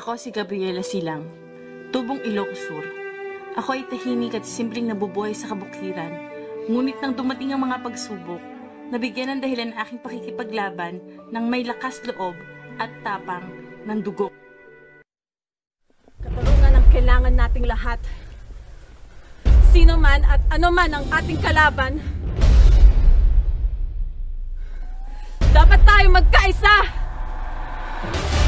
Ako si Gabriela Silang, tubong Ilocos Sur. Ako ay tahimik at simpleng nabubuhay sa kabukliran. Ngunit nang dumating ang mga pagsubok, nabigyan ng dahilan ang aking pakikipaglaban ng may lakas loob at tapang ng dugo. Katarungan ang kailangan nating lahat. Sino man at ano man ang ating kalaban, dapat tayo magkaisa!